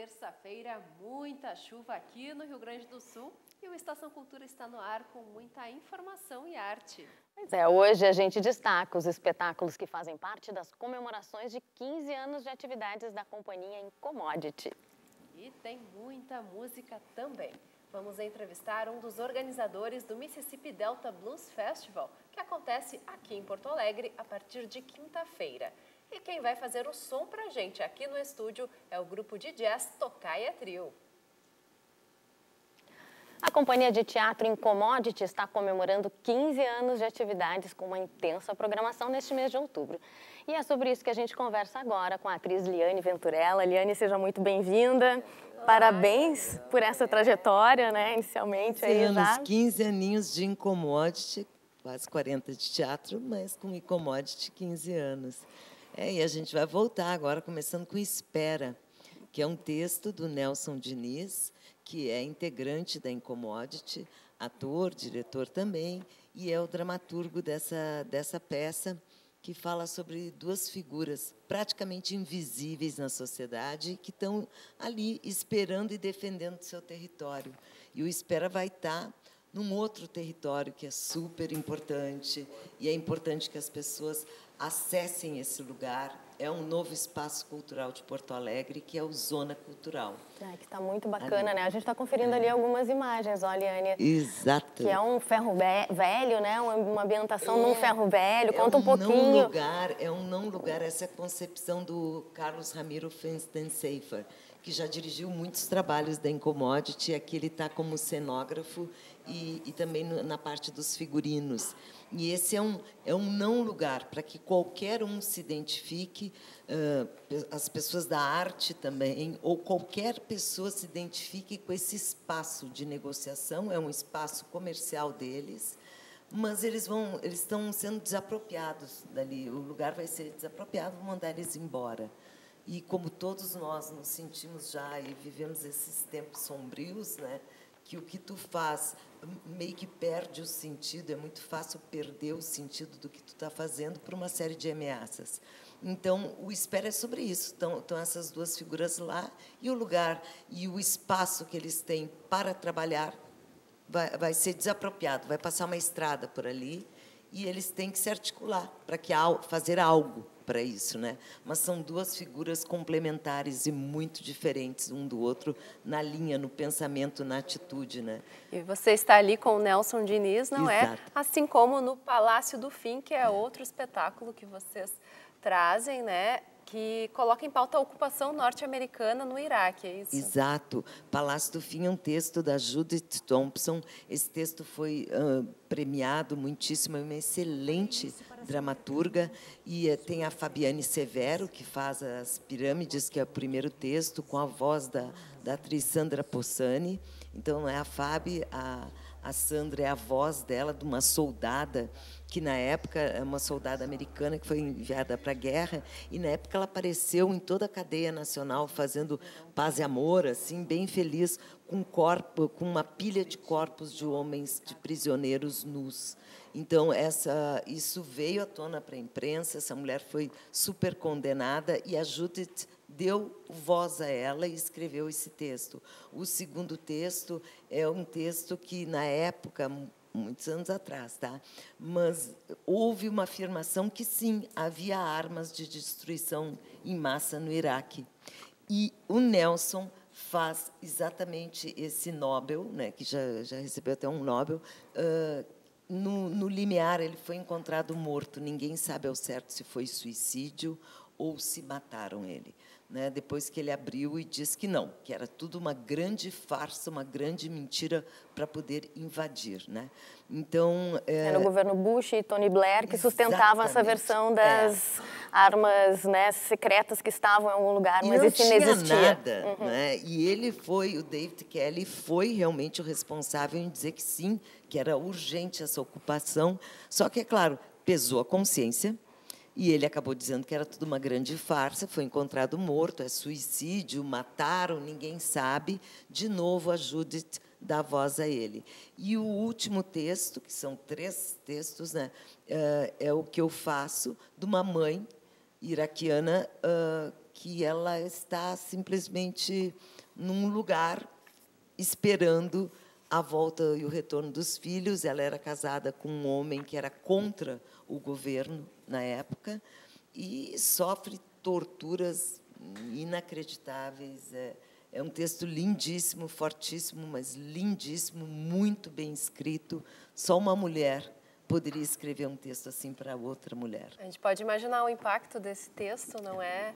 terça-feira, muita chuva aqui no Rio Grande do Sul e o Estação Cultura está no ar com muita informação e arte. Pois é, hoje a gente destaca os espetáculos que fazem parte das comemorações de 15 anos de atividades da companhia Incomodity. E tem muita música também. Vamos entrevistar um dos organizadores do Mississippi Delta Blues Festival, que acontece aqui em Porto Alegre a partir de quinta-feira. E quem vai fazer o som pra gente aqui no estúdio é o grupo de jazz Tocaia Trio. A companhia de teatro Incomodity está comemorando 15 anos de atividades com uma intensa programação neste mês de outubro. E é sobre isso que a gente conversa agora com a atriz Liane Venturella. Liane, seja muito bem-vinda. Parabéns por essa trajetória, né, inicialmente. Aí já. 15 aninhos de Incomodity, quase 40 de teatro, mas com Incomodity 15 anos. E a gente vai voltar agora, começando com Espera, que é um texto do Nelson Diniz, que é integrante da Incomodity, ator, diretor também, e é o dramaturgo dessa peça, que fala sobre duas figuras praticamente invisíveis na sociedade, que estão ali esperando e defendendo seu território. E o Espera vai estar num outro território que é super importante, e é importante que as pessoas acessem esse lugar. É um novo espaço cultural de Porto Alegre, que é o Zona Cultural. Que está muito bacana, né? A gente está conferindo ali algumas imagens, olha, Liane. Exato. Que é um ferro velho, né? Uma ambientação num ferro velho. Conta um pouquinho. É um não lugar, essa é a concepção do Carlos Ramiro Fenstenseifer, que já dirigiu muitos trabalhos da Incomodity. Aqui ele está como cenógrafo e também na parte dos figurinos. E esse é um não lugar para que qualquer um se identifique, as pessoas da arte também, ou qualquer pessoa se identifique com esse espaço de negociação. É um espaço comercial deles, mas eles estão sendo desapropriados dali. O lugar vai ser desapropriado, vão mandar eles embora. E como todos nós nos sentimos já e vivemos esses tempos sombrios, né, que o que tu faz meio que perde o sentido, é muito fácil perder o sentido do que tu está fazendo por uma série de ameaças. Então, o Espera é sobre isso. Estão essas duas figuras lá, e o lugar e o espaço que eles têm para trabalhar vai ser desapropriado, vai passar uma estrada por ali, e eles têm que se articular para fazer algo para isso, né? Mas são duas figuras complementares e muito diferentes um do outro na linha, no pensamento, na atitude, né? E você está ali com o Nelson Diniz, não Exato. é? Assim como no Palácio do Fim, que é outro espetáculo que vocês trazem, né? Que coloca em pauta a ocupação norte-americana no Iraque, é isso? Exato. Palácio do Fim é um texto da Judith Thompson. Esse texto foi premiado muitíssimo, é uma excelente dramaturga. E tem a Fabiane Severo, que faz As Pirâmides, que é o primeiro texto, com a voz da atriz Sandra Possani. Então, é a Fábio, a Sandra é a voz dela, de uma soldada, que na época é uma soldada americana que foi enviada para a guerra, e na época ela apareceu em toda a cadeia nacional fazendo paz e amor, assim, bem feliz, com uma pilha de corpos de homens, de prisioneiros nus. Então, isso veio à tona para a imprensa, essa mulher foi super condenada, e a Judith deu voz a ela e escreveu esse texto. O segundo texto é um texto que, na época, muitos anos atrás, tá? Mas houve uma afirmação que, sim, havia armas de destruição em massa no Iraque. E o Nelson faz exatamente esse Nobel, né, que já recebeu até um Nobel. No limiar, ele foi encontrado morto. Ninguém sabe ao certo se foi suicídio ou se mataram ele, né? Depois que ele abriu e disse que não, que era tudo uma grande farsa, uma grande mentira para poder invadir, né? Então, era o governo Bush e Tony Blair que sustentavam essa versão das armas, né, secretas que estavam em algum lugar, mas isso não existia. Nada, né? E o David Kelly foi realmente o responsável em dizer que sim, que era urgente essa ocupação. Só que, é claro, pesou a consciência. E ele acabou dizendo que era tudo uma grande farsa, foi encontrado morto, é suicídio, mataram, ninguém sabe. De novo, a Judith dá voz a ele. E o último texto, que são 3 textos, né, é o que eu faço, de uma mãe iraquiana que ela está simplesmente num lugar esperando a volta e o retorno dos filhos. Ela era casada com um homem que era contra o governo na época e sofre torturas inacreditáveis. É um texto lindíssimo, fortíssimo, mas lindíssimo, muito bem escrito. Só uma mulher poderia escrever um texto assim para outra mulher. A gente pode imaginar o impacto desse texto, não é,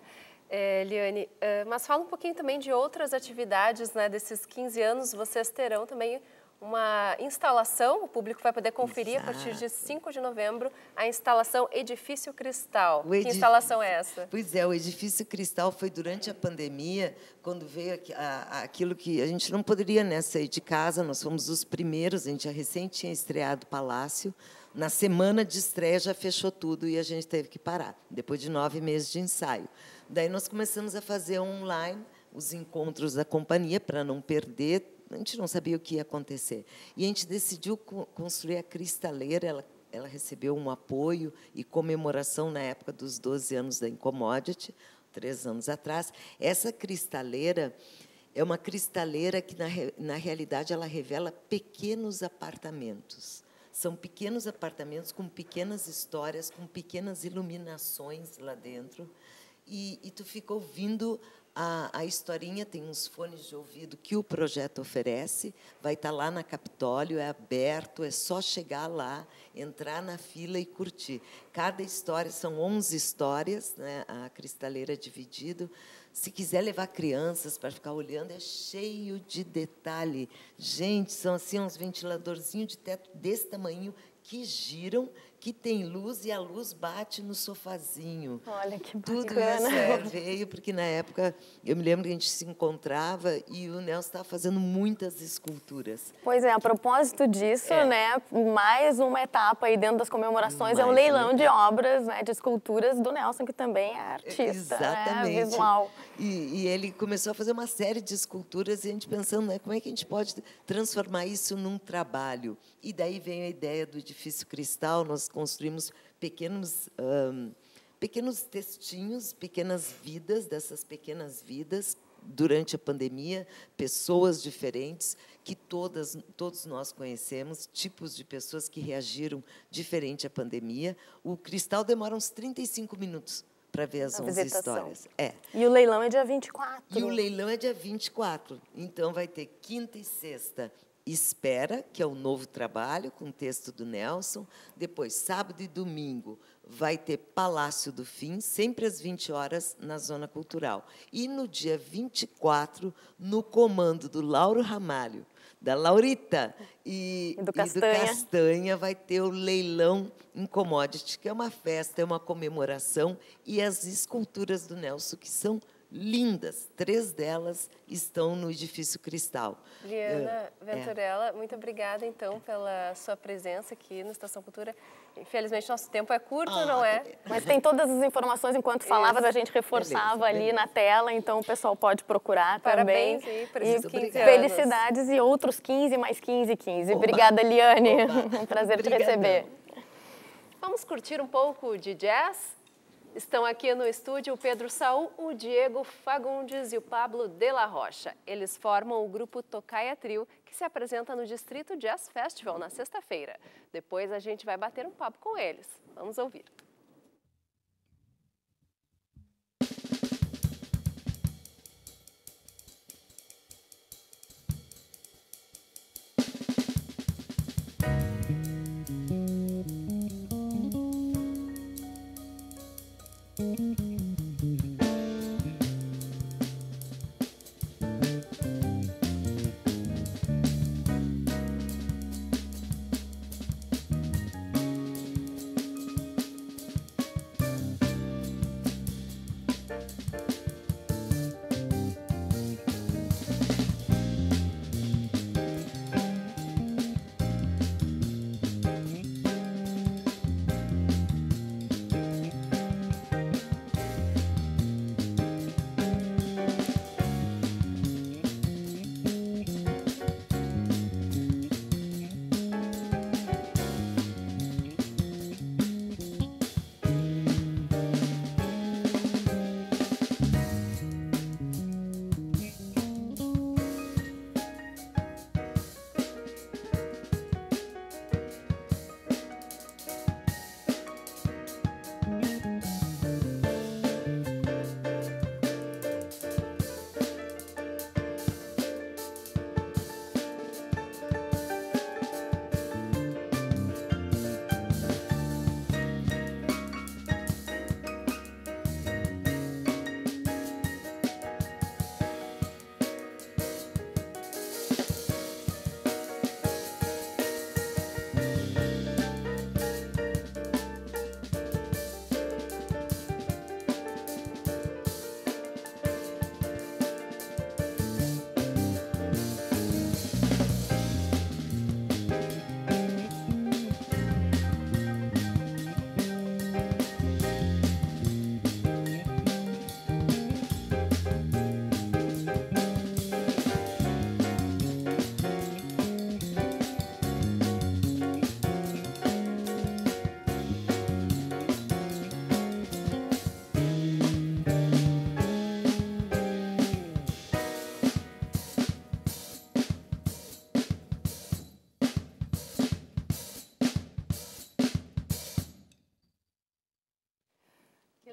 Liane? Mas fala um pouquinho também de outras atividades, né? Desses 15 anos, vocês terão também uma instalação, o público vai poder conferir a partir de 5 de novembro, a instalação Edifício Cristal. Que instalação é essa? Pois é, o Edifício Cristal foi durante a pandemia, quando veio aquilo que a gente não poderia, né, sair de casa, nós fomos os primeiros, a gente já recém tinha estreado o Palácio, na semana de estreia já fechou tudo e a gente teve que parar, depois de 9 meses de ensaio. Daí nós começamos a fazer online os encontros da companhia, para não perder. A gente não sabia o que ia acontecer. E a gente decidiu construir a Cristaleira. Ela recebeu um apoio e comemoração na época dos 12 anos da Incommodity, 3 anos atrás. Essa cristaleira é uma cristaleira que, na realidade, ela revela pequenos apartamentos. São pequenos apartamentos com pequenas histórias, com pequenas iluminações lá dentro. E tu fica ouvindo a historinha. Tem uns fones de ouvido que o projeto oferece, vai estar lá na Capitólio, é aberto, é só chegar lá, entrar na fila e curtir. Cada história, são 11 histórias, né? A cristaleira é dividido. Se quiser levar crianças para ficar olhando, é cheio de detalhe. Gente, são assim uns ventiladorzinhos de teto desse tamanho, que giram, que tem luz e a luz bate no sofazinho. Olha que bacana. Tudo isso veio porque, na época, eu me lembro que a gente se encontrava e o Nelson estava fazendo muitas esculturas. Pois é, a propósito disso, né, mais uma etapa aí dentro das comemorações é o leilão de obras, né, de esculturas do Nelson, que também é artista. Exatamente. Né, visual. E ele começou a fazer uma série de esculturas e a gente pensando, né, como é que a gente pode transformar isso num trabalho. E daí veio a ideia do Edifício Cristal. Nós construímos pequenos textinhos, pequenas vidas, dessas pequenas vidas, durante a pandemia, pessoas diferentes, que todos nós conhecemos, tipos de pessoas que reagiram diferente à pandemia. O Cristal demora uns 35 minutos para ver as 11 histórias. E o leilão é dia 24. E o leilão é dia 24. Então, vai ter quinta e sexta Espera, que é o novo trabalho, com o texto do Nelson. Depois, sábado e domingo, vai ter Palácio do Fim, sempre às 20 horas, na Zona Cultural. E, no dia 24, no comando do Lauro Ramalho, da Laurita e do Castanha, vai ter o leilão Incommodity, que é uma festa, é uma comemoração, e as esculturas do Nelson, que são lindas. 3 delas estão no Edifício Cristal. Liana Venturella, muito obrigada, então, pela sua presença aqui no Estação Cultura. Infelizmente, nosso tempo é curto, não é? Mas tem todas as informações, enquanto falavas, a gente reforçava ali na tela, então o pessoal pode procurar também. Parabéns por esses 15 anos. Felicidades e outros 15, mais 15, 15. Obrigada, Liane. Um prazer te receber. Vamos curtir um pouco de jazz? Estão aqui no estúdio o Pedro Saul, o Diego Fagundes e o Pablo de la Rocha. Eles formam o grupo Tocaia Trio, que se apresenta no Distrito Jazz Festival na sexta-feira. Depois a gente vai bater um papo com eles. Vamos ouvir.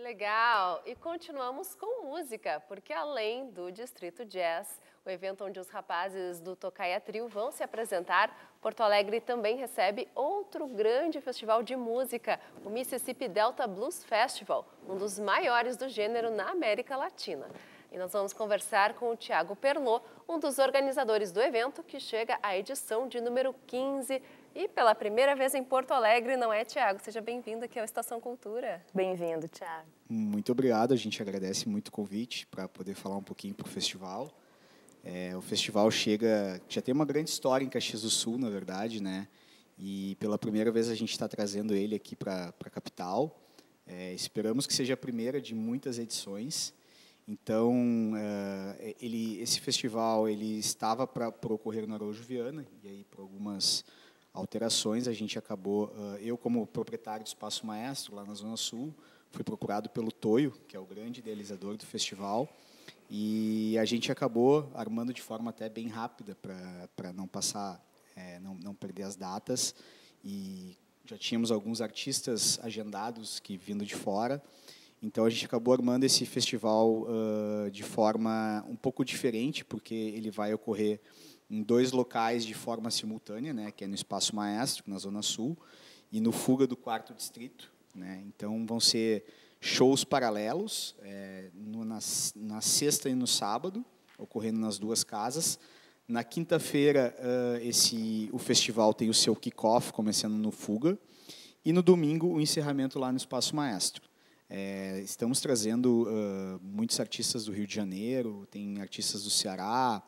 legal! E continuamos com música, porque além do Distrito Jazz, o evento onde os rapazes do Tocaia Trio vão se apresentar, Porto Alegre também recebe outro grande festival de música, o Mississippi Delta Blues Festival, um dos maiores do gênero na América Latina. E nós vamos conversar com o Thiago Perlot, um dos organizadores do evento, que chega à edição de número 15 e pela primeira vez em Porto Alegre, não é, Thiago? Seja bem-vindo aqui ao Estação Cultura. Bem-vindo, Thiago. Muito obrigado, a gente agradece muito o convite para poder falar um pouquinho para o festival. O festival já tem uma grande história em Caxias do Sul, na verdade, né? E pela primeira vez a gente está trazendo ele aqui para a capital. Esperamos que seja a primeira de muitas edições. Então, esse festival ele estava para ocorrer no Araújo Viana, e aí por algumas alterações a gente acabou, eu como proprietário do Espaço Maestro, lá na Zona Sul, fui procurado pelo Toio, que é o grande idealizador do festival, e a gente acabou armando de forma até bem rápida para não passar, não perder as datas, e já tínhamos alguns artistas agendados que vindo de fora. Então, a gente acabou armando esse festival de forma um pouco diferente, porque ele vai ocorrer em 2 locais de forma simultânea, né, que é no Espaço Maestro, na Zona Sul, e no Fuga do 4º Distrito. Né. Então, vão ser shows paralelos, na sexta e no sábado, ocorrendo nas 2 casas. Na quinta-feira, o festival tem o seu kick-off, começando no Fuga, e no domingo, o encerramento lá no Espaço Maestro. Estamos trazendo muitos artistas do Rio de Janeiro, tem artistas do Ceará,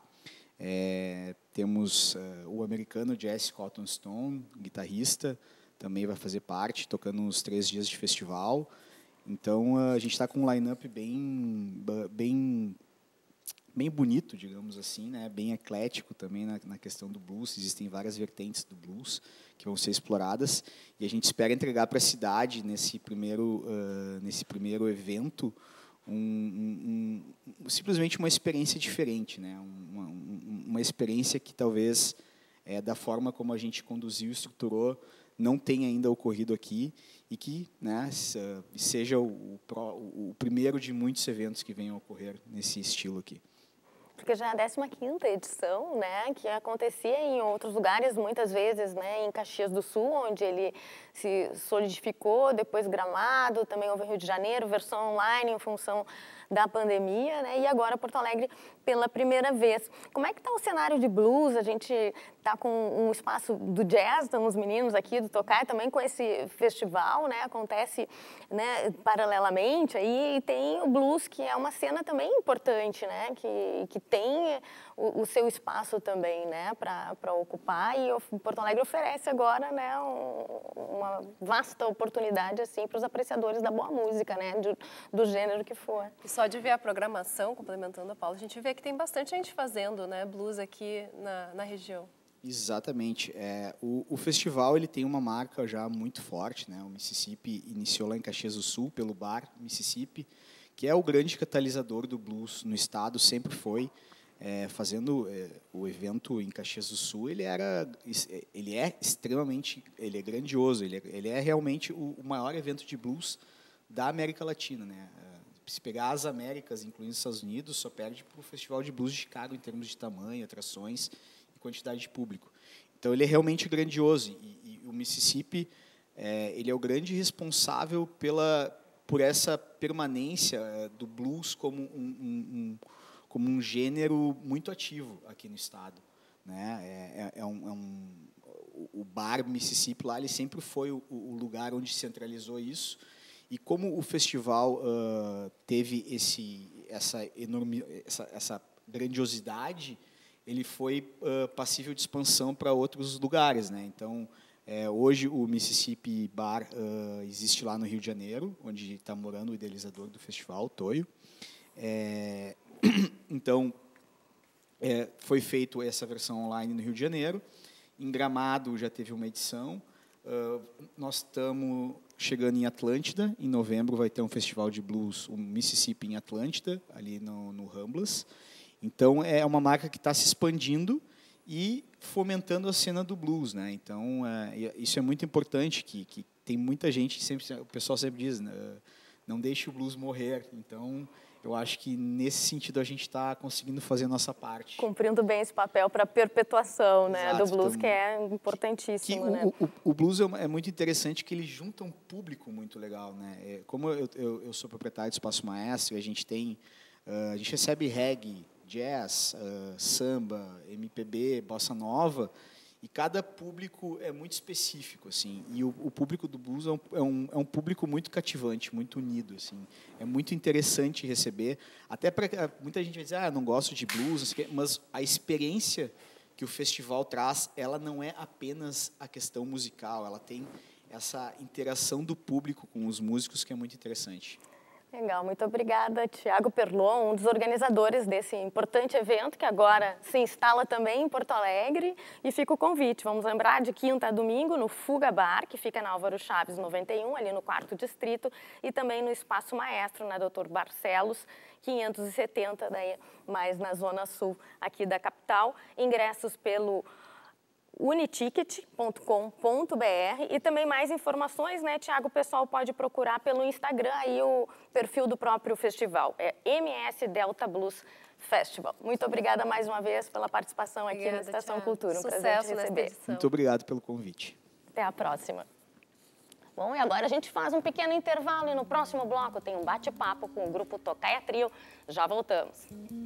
temos o americano Jesse Cotton Stone, guitarrista, também vai fazer parte, tocando nos 3 dias de festival. Então, a gente está com um line-up bem bonito, digamos assim, né? Bem eclético também na questão do blues. Existem várias vertentes do blues que vão ser exploradas, e a gente espera entregar para a cidade, nesse primeiro evento, simplesmente uma experiência diferente, né? Uma experiência que talvez, da forma como a gente conduziu e estruturou, não tenha ainda ocorrido aqui, e que, né, seja o primeiro de muitos eventos que venham a ocorrer nesse estilo aqui. Porque já é a 15ª edição, né, que acontecia em outros lugares, muitas vezes, né, em Caxias do Sul, onde ele se solidificou, depois Gramado, também houve Rio de Janeiro, versão online em função da pandemia, né, e agora Porto Alegre pela primeira vez. Como é que está o cenário de blues? A gente está com um espaço do jazz, estamos meninos aqui do Tocaia, também com esse festival, né, acontece, né, paralelamente, aí, e tem o blues, que é uma cena também importante, né, que tem o seu espaço também, né, para ocupar, e o Porto Alegre oferece agora, né, uma vasta oportunidade assim para os apreciadores da boa música, né, do gênero que for. E só de ver a programação, complementando a Paula, a gente vê que tem bastante gente fazendo, né, blues aqui na região. Exatamente. O festival ele tem uma marca já muito forte, né? O Mississippi iniciou lá em Caxias do Sul pelo bar Mississippi, que é o grande catalisador do blues no estado, sempre foi. Fazendo o evento em Caxias do Sul, ele é grandioso, ele é realmente o maior evento de blues da América Latina, né? Se pegar as Américas, incluindo os Estados Unidos, só perde para o Festival de Blues de Chicago em termos de tamanho, atrações e quantidade de público. Então, ele é realmente grandioso, e o Mississippi ele é o grande responsável por essa permanência do blues como um gênero muito ativo aqui no estado, né? O bar Mississippi lá, ele sempre foi o lugar onde centralizou isso, e como o festival teve essa grandiosidade, ele foi passível de expansão para outros lugares, né? Então, hoje o Mississippi Bar existe lá no Rio de Janeiro, onde está morando o idealizador do festival, o Toio. Então, foi feita essa versão online no Rio de Janeiro. Em Gramado já teve uma edição. Nós estamos chegando em Atlântida. Em novembro vai ter um festival de blues, o Mississippi em Atlântida, ali no Ramblas. Então, é uma marca que está se expandindo e fomentando a cena do blues, né? Então, isso é muito importante, que tem muita gente, o pessoal sempre diz, não deixe o blues morrer. Então, eu acho que nesse sentido a gente está conseguindo fazer a nossa parte. Cumprindo bem esse papel para a perpetuação, né, Exato, do blues, que é importantíssimo. Né? O blues é muito interessante que ele junta um público muito legal. Né? Como eu sou proprietário do Espaço Maestro, a gente recebe reggae, jazz, samba, MPB, bossa nova, e cada público é muito específico, assim. E o público do blues é um público muito cativante, muito unido, assim. É muito interessante receber. Até para muita gente vai dizer, não gosto de blues, mas a experiência que o festival traz, ela não é apenas a questão musical, ela tem essa interação do público com os músicos que é muito interessante. Legal, muito obrigada, Tiago Perlon, um dos organizadores desse importante evento, que agora se instala também em Porto Alegre, e fica o convite. Vamos lembrar, de quinta a domingo, no Fuga Bar, que fica na Álvaro Chaves 91, ali no 4º Distrito, e também no Espaço Maestro, na Doutor Barcelos, 570, daí mais na Zona Sul aqui da capital. Ingressos pelo uniticket.com.br, e também mais informações, né, Tiago, o pessoal pode procurar pelo Instagram aí o perfil do próprio festival, é MS Delta Blues Festival. Muito obrigada mais uma vez pela participação aqui na Estação Cultura. Um prazer te receber. Muito obrigado pelo convite. Até a próxima. Bom, e agora a gente faz um pequeno intervalo e no próximo bloco tem um bate-papo com o grupo Tocaia Trio. Já voltamos.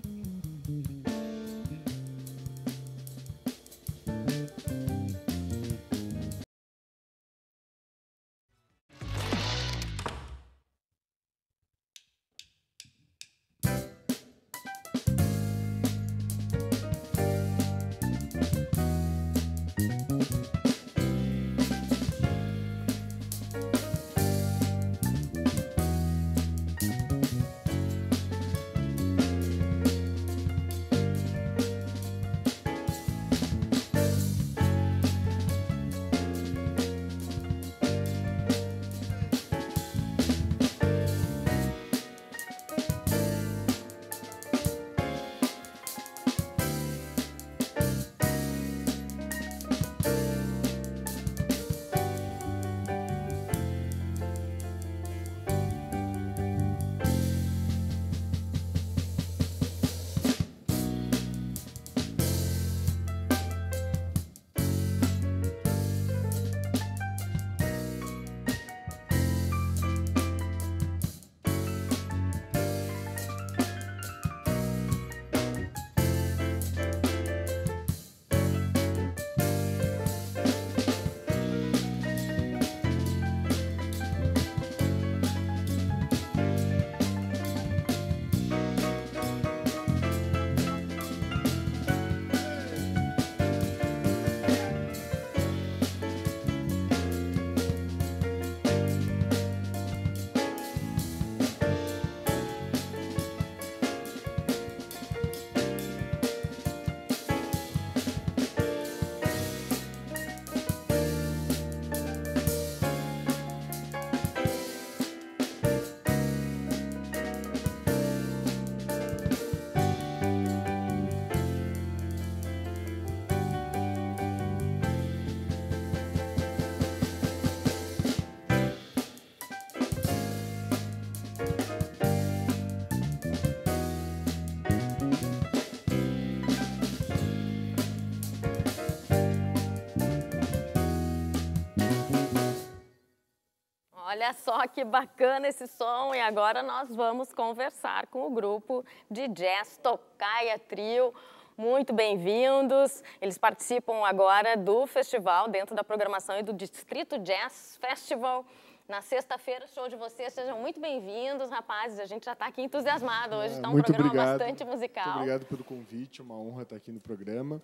Olha só que bacana esse som, e agora nós vamos conversar com o grupo de jazz Tocaia Trio. Muito bem-vindos. Eles participam agora do festival, dentro da programação e do Distrito Jazz Festival. Na sexta-feira, show de vocês. Sejam muito bem-vindos, rapazes. A gente já está aqui entusiasmado. Hoje está um programa bastante musical. Muito obrigado pelo convite. Uma honra estar aqui no programa.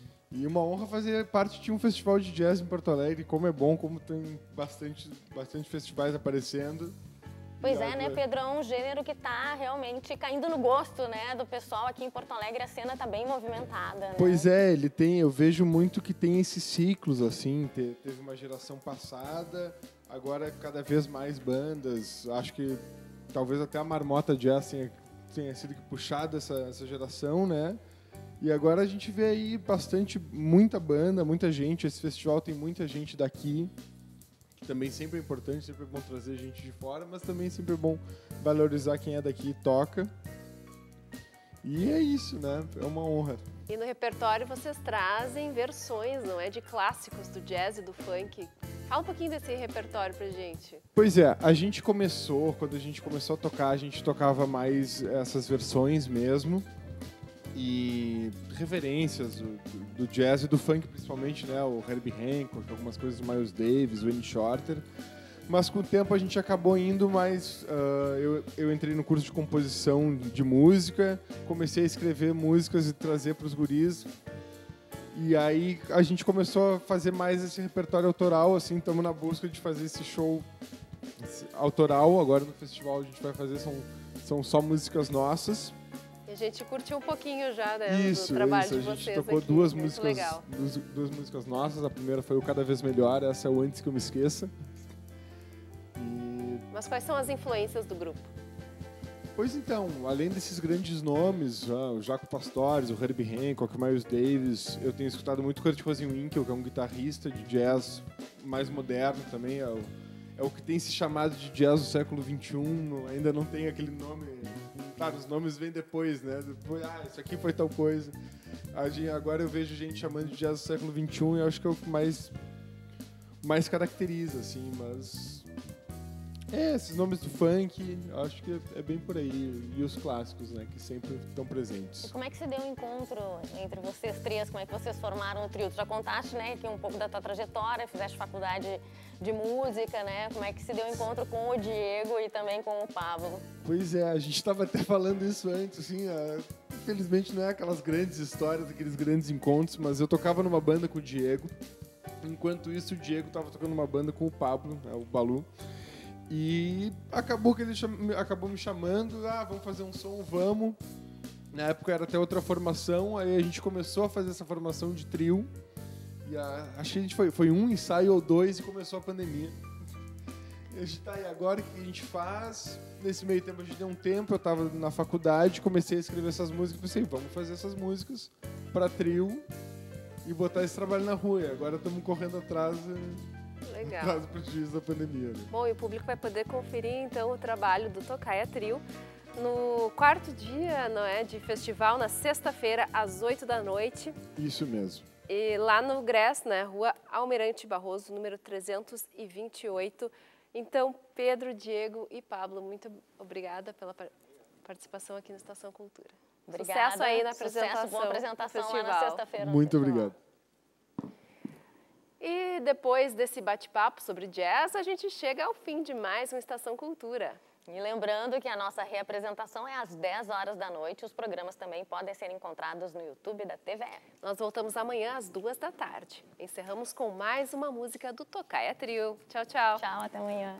E uma honra fazer parte de um festival de jazz em Porto Alegre. Como é bom, como tem bastante festivais aparecendo. Pois é, né, Pedro? É um gênero que está realmente caindo no gosto, né, do pessoal aqui em Porto Alegre. A cena está bem movimentada, né? Pois é, eu vejo muito que tem esses ciclos, assim. Teve uma geração passada, agora cada vez mais bandas. Acho que talvez até a Marmota Jazz tenha sido puxada essa geração, né? E agora a gente vê aí muita banda, muita gente. Esse festival tem muita gente daqui que também sempre é importante, sempre é bom trazer gente de fora, mas também sempre é bom valorizar quem é daqui e toca. E é isso, né? É uma honra. E no repertório vocês trazem versões, não é? De clássicos do jazz e do funk. Fala um pouquinho desse repertório pra gente. Pois é, quando a gente começou a tocar, a gente tocava mais essas versões mesmo. E referências do jazz e do funk principalmente, né? O Herbie Hancock, algumas coisas do Miles Davis, o Wayne Shorter. Mas com o tempo a gente acabou indo mais... eu entrei no curso de composição de música, comecei a escrever músicas e trazer para os guris. E aí a gente começou a fazer mais esse repertório autoral, assim, estamos na busca de fazer esse show autoral. Agora no festival a gente vai fazer, são só músicas nossas. E a gente curtiu um pouquinho já, né, do trabalho de vocês aqui. A gente tocou duas músicas nossas. A primeira foi o Cada Vez Melhor, essa é o Antes Que Eu Me Esqueça. Mas quais são as influências do grupo? Pois então, além desses grandes nomes, o Jaco Pastorius, o Herbie Hancock, o Miles Davis, eu tenho escutado muito Kurt Rosenwinkel, que é um guitarrista de jazz mais moderno também, é o que tem se chamado de jazz do século XXI, ainda não tem aquele nome, claro, os nomes vêm depois, né? Depois, isso aqui foi tal coisa. Agora eu vejo gente chamando de jazz do século XXI e eu acho que é o que mais caracteriza, assim, mas... esses nomes do funk, acho que é bem por aí. E os clássicos, né, que sempre estão presentes. E como é que se deu o encontro entre vocês três? Como é que vocês formaram o trio? Tu já contaste, né, que um pouco da tua trajetória, fizeste faculdade de música, né? Como é que se deu o encontro com o Diego e também com o Pablo? Pois é, a gente estava até falando isso antes, assim, infelizmente não é aquelas grandes histórias, aqueles grandes encontros, mas eu tocava numa banda com o Diego. Enquanto isso, o Diego estava tocando numa banda com o Pablo, né, o Balu. E acabou que ele acabou me chamando, vamos fazer um som, vamos. Na época era até outra formação, aí a gente começou a fazer essa formação de trio. E acho que a gente foi um ensaio ou dois e começou a pandemia. E a gente tá aí agora, o que a gente faz? Nesse meio tempo a gente deu um tempo, eu tava na faculdade, comecei a escrever essas músicas, pensei, vamos fazer essas músicas para trio e botar esse trabalho na rua. E agora estamos correndo atrás... Legal. Caso prejuízo da pandemia. Né? Bom, e o público vai poder conferir, então, o trabalho do Tocaia Trio no quarto dia, não é, de festival, na sexta-feira, às 8 da noite. Isso mesmo. E lá no GRES, né, Rua Almirante Barroso, número 328. Então, Pedro, Diego e Pablo, muito obrigada pela participação aqui no Estação Cultura. Obrigada. Sucesso aí na apresentação. Sucesso, boa apresentação lá na sexta-feira. Muito obrigado. E depois desse bate-papo sobre jazz, a gente chega ao fim de mais uma Estação Cultura. E lembrando que a nossa reapresentação é às 10 horas da noite. Os programas também podem ser encontrados no YouTube da TVE. Nós voltamos amanhã às 2 da tarde. Encerramos com mais uma música do Tocaia Trio. Tchau, tchau. Tchau, até amanhã.